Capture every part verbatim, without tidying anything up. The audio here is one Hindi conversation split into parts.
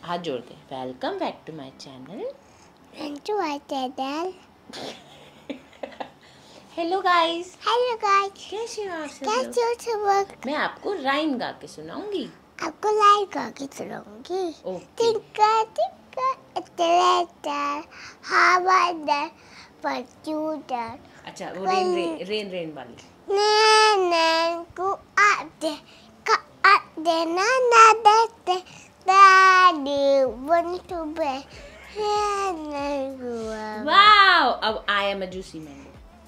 हाथ जोड़ के welcome back to my channel. Hello guys. Hello guys, कैसे हो आप सब कैसे हो सब लोग? मैं आपको राइम गा के सुनाऊंगी। आपको लाइक करके सुनाऊंगी। ओके। टिक्का टिक्का इतलेटर हवादार परचूटर। अच्छा वो रेन रेन रेन रेन वाली। नैन नैन को आते का आते ना ना देते दादी वन टू बे। वाओ, अब I am a juicy mango.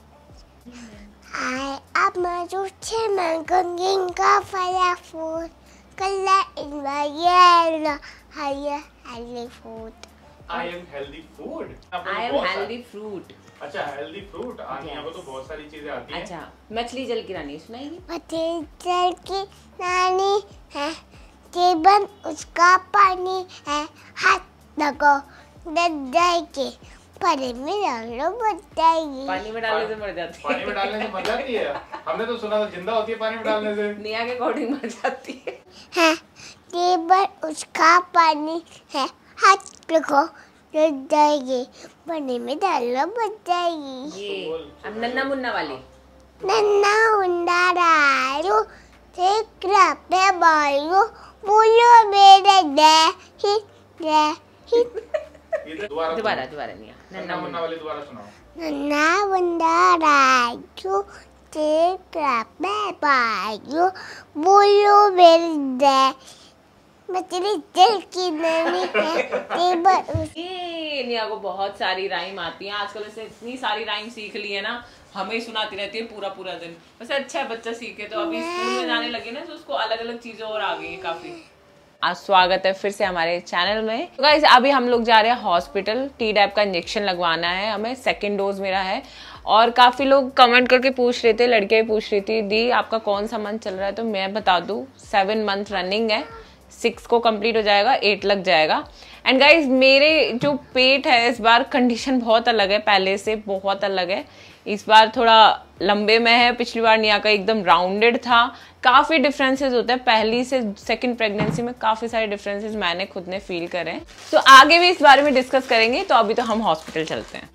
I am a juicy mango ginga fire food. Color in my yellow. Higher healthy food. I am healthy food. I am healthy fruit. अच्छा हेल्दी फ्रूट। आनिया को तो बहुत सारी चीजें आती हैं। अच्छा मछली जल की रानी सुनाएगी। पतेचल की नानी है, जीवन उसका पानी है। हाथ लगो डर जाएगी, पानी में डालो मर जाएगी। पानी में डालने से मर जाती है। पानी में डालने से मर जाती है। हमने तो सुना था जिंदा होती है पानी में डालने से। निया के अकॉर्डिंग मर जाती है। है जीवन उसका पानी है। हाथ लगो डर जाएगी, पानी में डालो मर जाएगी। ये अब नन्ना मुन्ना वाली। नन्ना उन्ना रायू तेरा पे बायू बोलो मेरे दे ही दे ही। दोबारा दोबारा दोबारा निया नन्ना मुन्ना वाली दोबारा सुनाओ। नन्ना उन्ना रायू तेरा पे बायू बोलो मेरे दे। मछली जल की नानी है, जीवन ये निया को बहुत सारी राइम आती हैं। आजकल ऐसे इतनी सारी राइम सीख ली है ना, हमें ही सुनाती रहती है पूरा पूरा दिन। वैसे अच्छा है बच्चा सीखे, तो अभी स्कूल में जाने लगे ना तो उसको अलग अलग चीजें और आ गई हैं काफी। आज स्वागत है फिर से हमारे चैनल में। तो गाइस अभी हम लोग जा रहे हैं हॉस्पिटल। टी डैप का इंजेक्शन लगवाना है हमें, सेकेंड डोज मेरा है। और काफी लोग कमेंट करके पूछ रहे थे, लड़के पूछ रही थी दी आपका कौन सा मंथ चल रहा है, तो मैं बता दूं सेवन मंथ रनिंग है। सिक्स को कंप्लीट हो जाएगा, एट लग जाएगा। एंड गाइज मेरे जो पेट है इस बार कंडीशन बहुत अलग है, पहले से बहुत अलग है। इस बार थोड़ा लंबे में है, पिछली बार निया का एकदम राउंडेड था। काफी डिफरेंसेस होते हैं पहली से सेकंड प्रेगनेंसी में, काफी सारे डिफरेंसेस मैंने खुद ने फील करे हैं। तो आगे भी इस बारे में डिस्कस करेंगे। तो अभी तो हम हॉस्पिटल चलते हैं।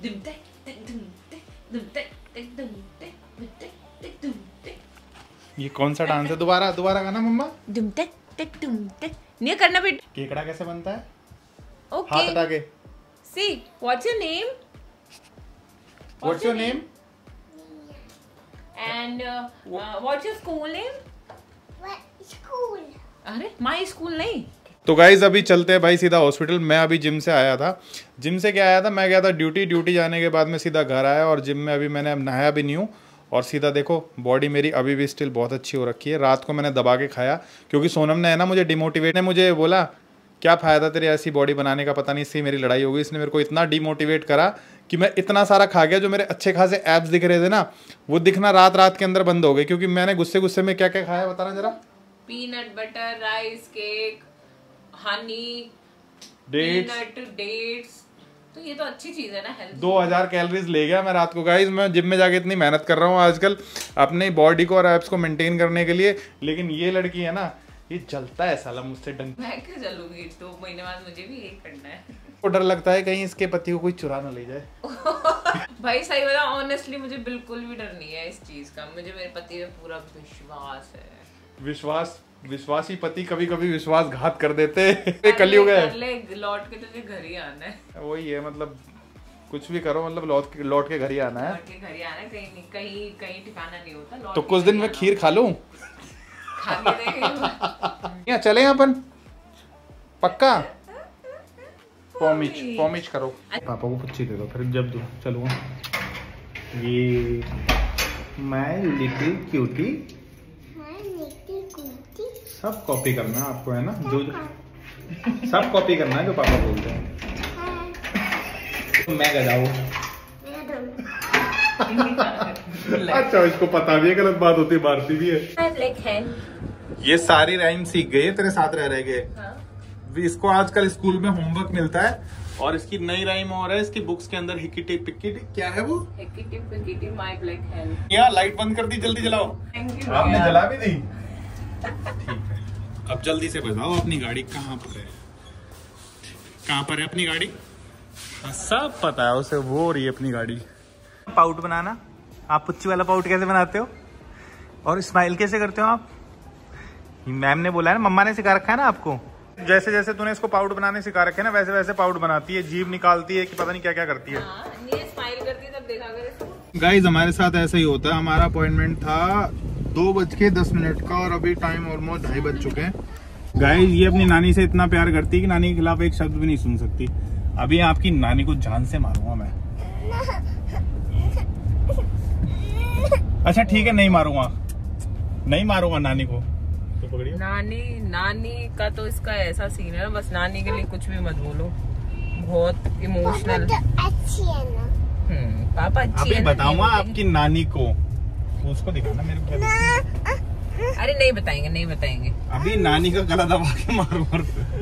ये कौन सा डांस है? दोबारा दोबारा गाना मम्मा। दुम तक तक दुम तक नहीं करना बेटा। केकड़ा कैसे बनता है? ओके हाथ हटा के। See what's your name? What's your name? And uh, uh, what's your school name? School. अरे माय स्कूल नहीं। तो गाइज अभी चलते हैं भाई सीधा हॉस्पिटल। मैं अभी जिम से आया था। जिम से क्या आया था, मैं गया था ड्यूटी। ड्यूटी जाने के बाद मैं सीधा घर आया और जिम में अभी मैंने अब नहाया भी नहीं हूँ। और सीधा देखो बॉडी मेरी अभी भी स्टिल बहुत अच्छी हो रखी है। रात को मैंने दबा के खाया क्योंकि सोनम ने है ना मुझे डिमोटिवेट ने मुझे बोला क्या फ़ायदा तेरे ऐसी बॉडी बनाने का, पता नहीं इससे मेरी लड़ाई होगी। इसने मेरे को इतना डिमोटिवेट करा कि मैं इतना सारा खा गया। जो मेरे अच्छे खासे एब्स दिख रहे थे ना, वो दिखना रात रात के अंदर बंद हो गए क्योंकि मैंने गुस्से गुस्से में क्या क्या खाया बताना जरा। Peanut butter, rice cake, honey, dates, peanut dates. तो ये तो अच्छी चीज है ना, हेल्थ। दो हजार कैलोरीज ले गया मैं रात को। गाइस मैं जिम में जाके इतनी मेहनत कर रहा हूँ आजकल अपनी बॉडी को और एब्स को मेंटेन करने के लिए, लेकिन ये लड़की है ना ये जलता है साला मुझसे डंक। मैं क्यों जलूंगी? दो महीने बाद मुझे भी यही करना है। को डर लगता है कहीं इसके पति को कोई चुरा ना ले जाए। भाई सही बता, ऑनेस्टली मुझे बिल्कुल भी डर नहीं है इस चीज का। मुझे मेरे पति पे पूरा विश्वास है। विश्वास विश्वासी पति कभी कभी विश्वासघात कर देते हैं। कलयुग है। लौट के तुझे घर ही आना है। वही है, मतलब कुछ भी करो, मतलब लौट के लौट के घर ही आना है। लौट के घर ही आना है, कहीं कहीं कहीं ठिकाना नहीं होता। लौट तो के कुछ घर दिन ही में आना खीर खा लूं। खा के देखेंगे। यहाँ चले अपन पक्का। पॉमिच पॉमिच करो। पापा को पुच्छी दे दो फिर जब दो चलो। ये माय लिटिल क्यूटी। सब कॉपी करना है आपको, है ना? जो जो सब कॉपी करना है जो पापा बोलते हैं। मैं गजाऊ। अच्छा इसको पता भी है गलत बात होती है, मारती भी है। ये सारी राइम सीख गई है तेरे साथ रह रह के। इसको आजकल स्कूल में होमवर्क मिलता है और इसकी नई राइम और है इसकी बुक्स के अंदर। हिक्की पिक्की क्या है वो? हिक्की पिक्की माय ब्लैक हेन। यार लाइट बंद कर दी, जल्दी जलाओ। Thank you. आपने जला भी दी? ठीक है, अब जल्दी से बताओ अपनी गाड़ी कहाँ पर है। कहाँ पर है अपनी गाड़ी? सब पता है उसे, वो हो रही है अपनी गाड़ी। पाउट बनाना, आप पुच्ची वाला पाउट कैसे बनाते हो और स्माइल कैसे करते हो आप? मैम ने बोला है ना, मम्मा ने सिखा रखा है ना आपको। जैसे जैसे तूने इसको पाउट बनाने सिखा रखे है ना, वैसे वैसे पाउट बनाती है, जीभ निकालती है कि पता नहीं क्या क्या करती है। हाँ, ये स्माइल करती है, तब देखा कर इसको। गाइज हमारे साथ ऐसा ही होता है। हमारा अपॉइंटमेंट था दो बज के दस मिनट का और अभी टाइम ऑलमोस्ट ढाई बज चुके हैं। गाइज ये अपनी नानी से इतना प्यार करती है कि नानी के खिलाफ एक शब्द भी नहीं सुन सकती। अभी आपकी नानी को जान से मारूंगा मैं। अच्छा ठीक है, नहीं मारूंगा, नहीं मारूंगा नानी को। तो पकड़िए। नानी नानी का तो इसका ऐसा सीन है ना, बस नानी के लिए कुछ भी मत बोलो, बहुत इमोशनल। अच्छी है ना? हम्म, पापा अच्छी अभी है ना? बताऊंगा आपकी नानी को, उसको दिखाना मेरे को क्या दिखती है। अरे नहीं बताएंगे, नहीं बताएंगे। अभी नानी का गला दबा के मारो मार।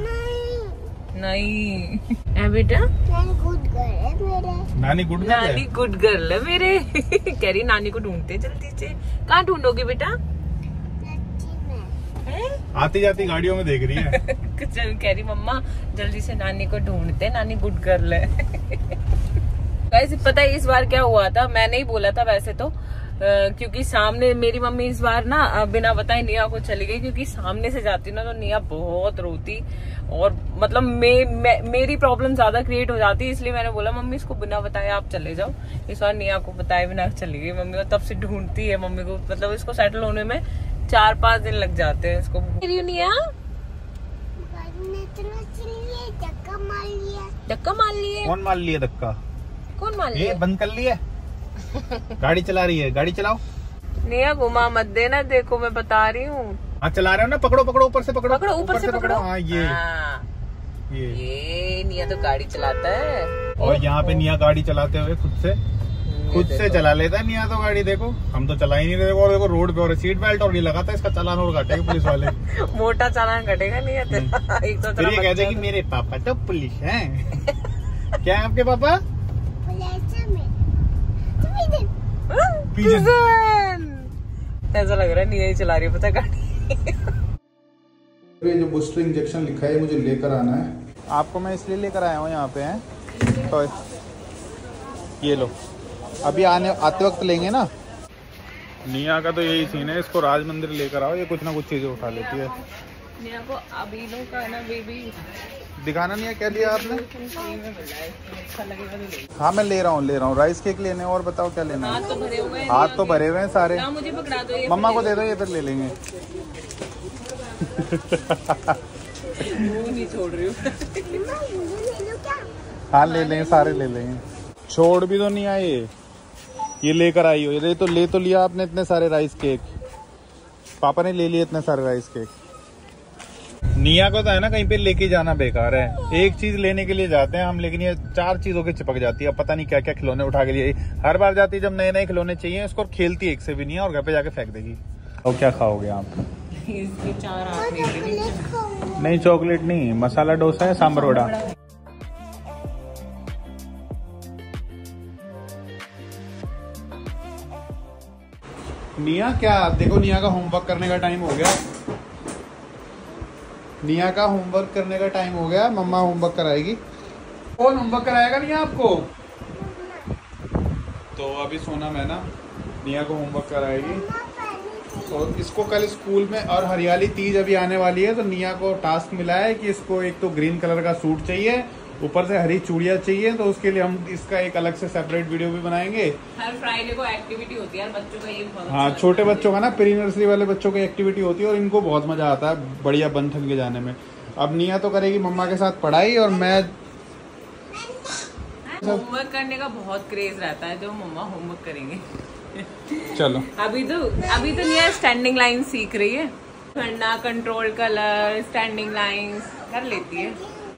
नहीं है बेटा, नानी गुड गर्ल है मेरे। नानी गुड गर्ल नानी है? गुड गर्ल है मेरे। कह रही नानी को ढूंढते जल्दी से। कहाँ ढूंढोगी बेटा? हैं? आती जाती गाड़ियों में देख रही है। चल कह रही मम्मा जल्दी से नानी को ढूंढते, नानी गुड गर्ल है। वैसे पता है इस बार क्या हुआ था, मैंने ही बोला था वैसे तो, Uh, क्योंकि सामने मेरी मम्मी इस बार ना बिना बताए निया को चली गई, क्योंकि सामने से जाती ना तो निया बहुत रोती और मतलब मे, मे, मेरी प्रॉब्लम ज्यादा क्रिएट हो जाती, इसलिए मैंने बोला मम्मी इसको बिना बताए आप चले जाओ। इस बार निया को बताए बिना चली गई मम्मी को, तब से ढूंढती है मम्मी को, मतलब इसको सेटल होने में चार पांच दिन लग जाते हैं इसको। निया धक्का मार लिया। धक्का मार लिए? कौन मार लिया धक्का? कौन मार ये लिया? बंद कर लिया। गाड़ी चला रही है, गाड़ी चलाओ। निया घुमा मत देना, देखो मैं बता रही हूँ। हाँ चला रहे हो ना, पकड़ो पकड़ो, ऊपर से पकड़ो, पकड़ो ऊपर से पकड़ो। हाँ ये हाँ, ये ये निया तो गाड़ी चलाता है। और यहाँ पे निया गाड़ी चलाते हुए खुद से खुद से चला लेता है निया तो गाड़ी। देखो हम तो चला ही नहीं रहे। और देखो रोड पे और सीट बेल्ट और नहीं लगाता, इसका चालान और काटेगा पुलिस वाले। मोटा चालान कटेगा नहीं है तेरा। एक तो फिर ये कहते हैं कि मेरे पापा तो पुलिस हैं। क्या है आपके पापा? ऐसा लग रहा है निया ही चला रही है पता गाड़ी। ये जो बूस्टर इंजेक्शन लिखा है मुझे लेकर आना है। आपको मैं इसलिए लेकर आया हूँ यहाँ पे हैं तो ये लो, अभी आने आते वक्त लेंगे ना। निया का तो यही सीन है, इसको राज मंदिर लेकर आओ, ये कुछ ना कुछ चीजें उठा लेती है। निया को अभी लो का ना बेबी दिखाना नहीं है क्या लिया आपने? अच्छा लगेगा तो ले। हाँ मैं ले रहा हूँ ले रहा हूँ राइस केक लेने। और बताओ क्या लेना है? हाथ तो भरे हुए हैं, हाथ तो भरे हुए हैं सारे। ना मुझे पकड़ा दो, ये मम्मा को दे दो, ये फिर ले लेंगे। मुंह नहीं छोड़ रही हूँ। हाँ ले लेंगे, सारे ले लेंगे। छोड़ भी तो नहीं आए, ये लेकर आई हो। ये तो ले तो लिया आपने इतने सारे राइस केक, पापा ने ले लिए इतने सारे राइस केक। निया को तो है ना कहीं पे लेके जाना बेकार है। एक चीज लेने के लिए जाते हैं हम, लेकिन ये चार चीजों के चिपक जाती है। पता नहीं क्या क्या खिलौने उठा के लिए हर बार जाती है। जब नए नए खिलौने चाहिए इसको, खेलती एक से भी नहीं है और घर पे जाके फेंक देगी। और क्या खाओगे आप? इसके चार हाथ नहीं। नहीं चॉकलेट नहीं, मसाला डोसा है, सांभर वड़ा। निया क्या देखो, निया का होमवर्क करने का टाइम हो गया। निया का होमवर्क करने का टाइम हो गया, मम्मा होमवर्क कराएगी। कौन होमवर्क कराएगा निया आपको? तो अभी सोना मैं ना निया को होमवर्क कराएगी। और इसको कल स्कूल में, और हरियाली तीज अभी आने वाली है, तो निया को टास्क मिला है कि इसको एक तो ग्रीन कलर का सूट चाहिए, ऊपर से हरी चूड़ियाँ चाहिए। तो उसके लिए हम इसका एक अलग से सेपरेट वीडियो भी बनाएंगे। हर फ्राइडे को एक्टिविटी होती है बच्चों का, ये बहुत हाँ छोटे बच्चों का ना, प्री नर्सरी वाले बच्चों की एक्टिविटी होती है और इनको बहुत मजा आता है बढ़िया बन ठन के जाने में। अब निया तो करेगी मम्मा के साथ पढ़ाई और मैं होमवर्क करने का बहुत क्रेज रहता है, जो मम्मा होमवर्क करेंगे। चलो अभी तो अभी तो निया स्टैंडिंग लाइन सीख रही है, करना कंट्रोल कलर स्टैंडिंग लाइंस कर लेती है।